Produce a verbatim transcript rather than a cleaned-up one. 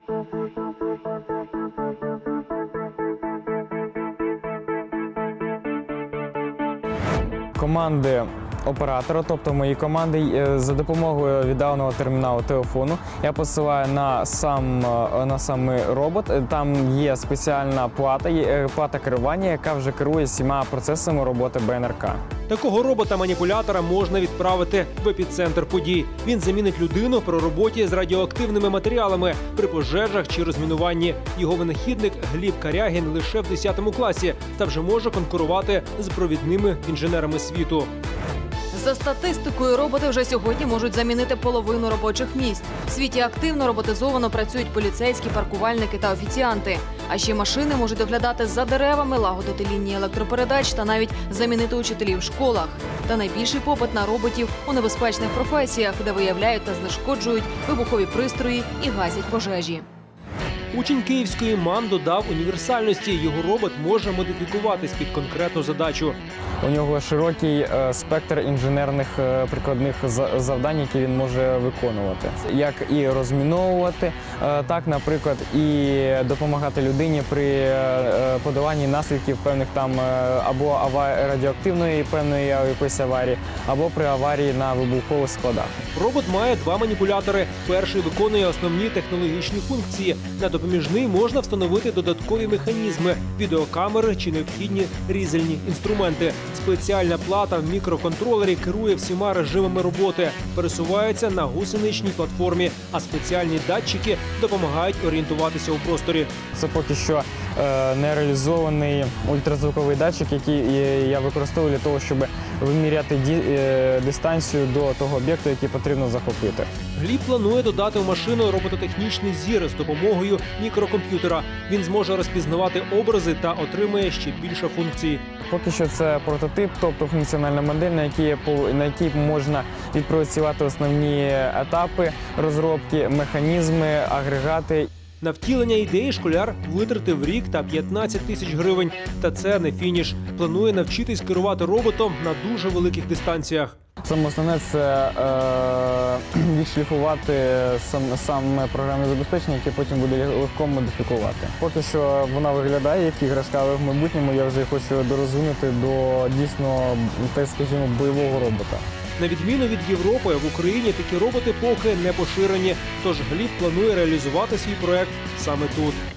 Команди оператора, тобто мої команди, за допомогою віддаленого терміналу телефону я посилаю на сам на самий робот. Там є спеціальна плата, є плата керування, яка вже керує всіма процесами роботи Б Н Р К. Такого робота-маніпулятора можна відправити в епіцентр подій. Він замінить людину при роботі з радіоактивними матеріалами при пожежах чи розмінуванні. Його винахідник Гліб Карягін лише в десятому класі та вже може конкурувати з провідними інженерами світу. За статистикою, роботи вже сьогодні можуть замінити половину робочих місць. В світі активно роботизовано працюють поліцейські, паркувальники та офіціанти. А ще машини можуть доглядати за деревами, лагодити лінії електропередач та навіть замінити учителів в школах. Та найбільший попит на роботів у небезпечних професіях, де виявляють та знешкоджують вибухові пристрої і гасять пожежі. Учень київської МАН додав універсальності. Його робот може модифікуватись під конкретну задачу. У нього широкий е, спектр інженерних е, прикладних завдань, які він може виконувати. Як і розміновувати, е, так, наприклад, і допомагати людині при е, подоланні наслідків певних там е, або аварії, радіоактивної певної якоїсь аварії, або при аварії на вибухових складах. Робот має два маніпулятори. Перший виконує основні технологічні функції. На допоміжний можна встановити додаткові механізми, відеокамери чи необхідні різальні інструменти. Спеціальна плата в мікроконтролері керує всіма режимами роботи, пересувається на гусеничній платформі, а спеціальні датчики допомагають орієнтуватися у просторі. Це поки що е, нереалізований ультразвуковий датчик, який я використовую для того, щоб виміряти ді, е, дистанцію до того об'єкту, який потрібно захопити. Гліб планує додати в машину робототехнічний зір з допомогою мікрокомп'ютера. Він зможе розпізнавати образи та отримає ще більше функцій. Поки що це прототип, тобто функціональна модель, на якій, на якій можна відпрацювати основні етапи розробки, механізми, агрегати. На втілення ідеї школяр витратив рік та п'ятнадцять тисяч гривень. Та це не фініш. Планує навчитись керувати роботом на дуже великих дистанціях. Саме основне – це е, відшліфувати сам, саме програмне забезпечення, яке потім буде легко модифікувати. Поки що вона виглядає як іграшка, але в майбутньому я вже хочу дорозвинути до дійсно, так скажімо, бойового робота. На відміну від Європи, в Україні такі роботи поки не поширені. Тож Гліб планує реалізувати свій проект саме тут.